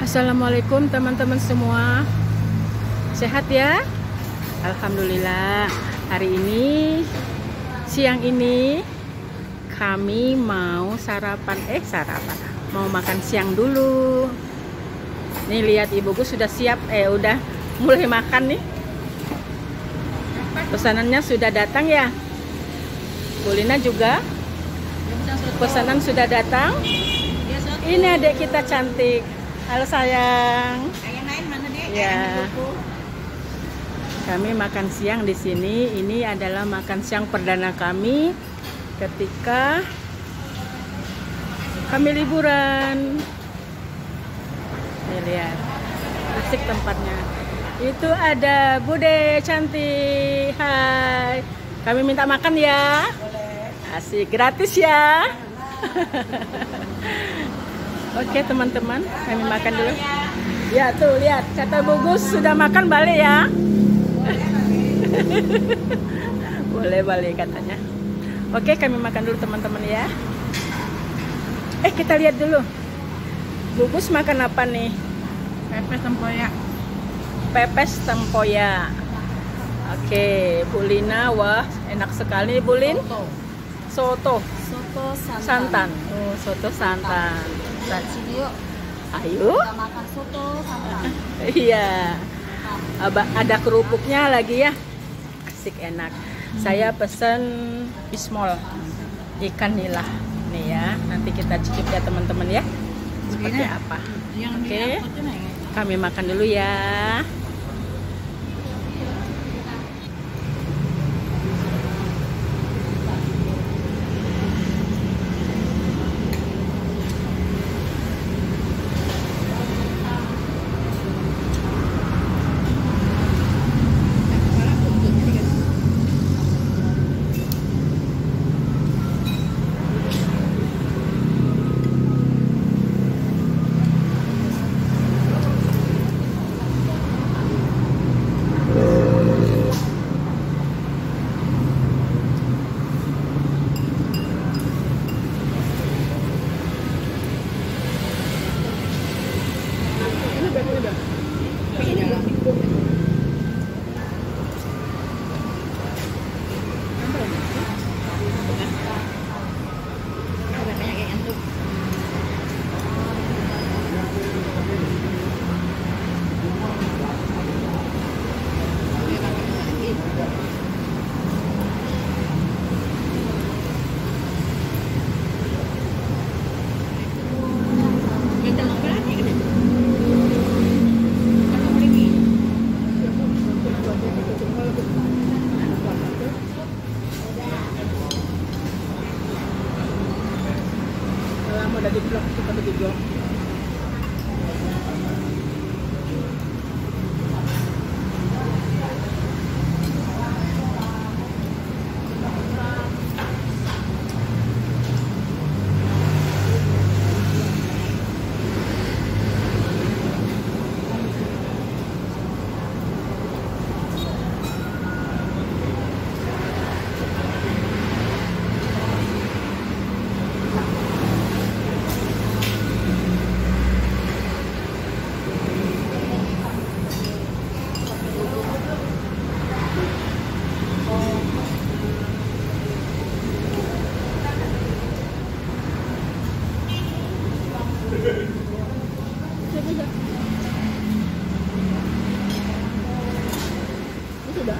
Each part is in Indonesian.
Assalamualaikum teman-teman semua. Sehat ya? Alhamdulillah. Hari ini, siang ini kami mau sarapan. Mau makan siang dulu. Nih lihat Ibu Gus sudah siap. Udah mulai makan nih. Pesanannya sudah datang ya. Bu Lina juga. Pesanan sudah datang. Ini adik kita cantik. Halo sayang. Yang lain mana deh? Ya. Kami makan siang di sini. Ini adalah makan siang perdana kami ketika kami liburan. Nih lihat, asik tempatnya. Itu ada Bude cantik. Hai. Kami minta makan ya. Boleh. Asik, gratis ya. Oke teman-teman, kami makan dulu. Ya tuh lihat, kata Bu Gus sudah makan balik ya. Boleh balik katanya. Oke, kami makan dulu teman-teman ya. Kita lihat dulu. Bu Gus makan apa nih? Pepes tempoyak. Pepes tempoyak. Oke, Bu Lina, wah enak sekali Bu Lin. Soto santan. Oh, soto santan. Sini yuk. Ayo. Kita makan soto santan. Iya. Ada kerupuknya lagi ya. Asik enak. Saya pesen bismol ikan nila. Nih ya, nanti kita cicip ya teman-teman ya. Seperti apa? Oke. Kami makan dulu ya. Udah di blok kita berdua. Sudah.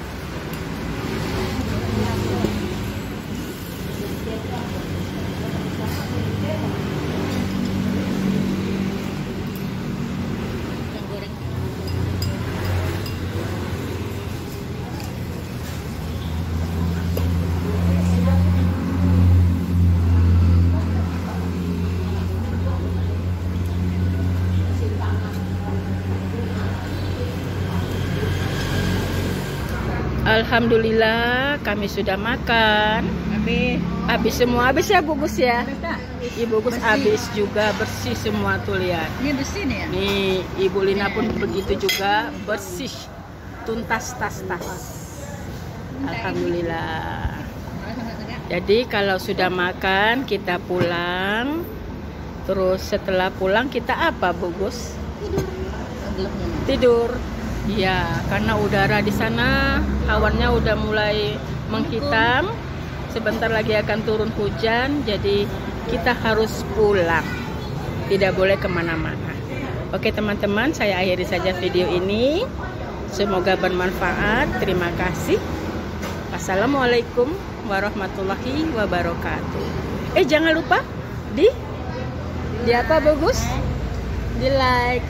Alhamdulillah kami sudah makan. Habis semua, habis ya Bu Gus ya. Ibu Gus habis juga, bersih semua tuh lihat. Ini bersih nih ya? Nih Ibu Lina pun begitu juga, bersih, tuntas tas. Alhamdulillah. Jadi kalau sudah makan kita pulang. Terus setelah pulang kita apa Bu Gus? Tidur. Iya, karena udara di sana awannya udah mulai menghitam. Sebentar lagi akan turun hujan, jadi kita harus pulang. Tidak boleh kemana-mana. Oke teman-teman, saya akhiri saja video ini. Semoga bermanfaat. Terima kasih. Assalamualaikum warahmatullahi wabarakatuh. Jangan lupa di apa bagus? Di like,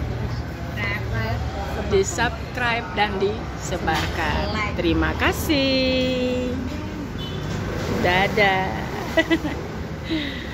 di subscribe dan disebarkan. Terima kasih. Dadah.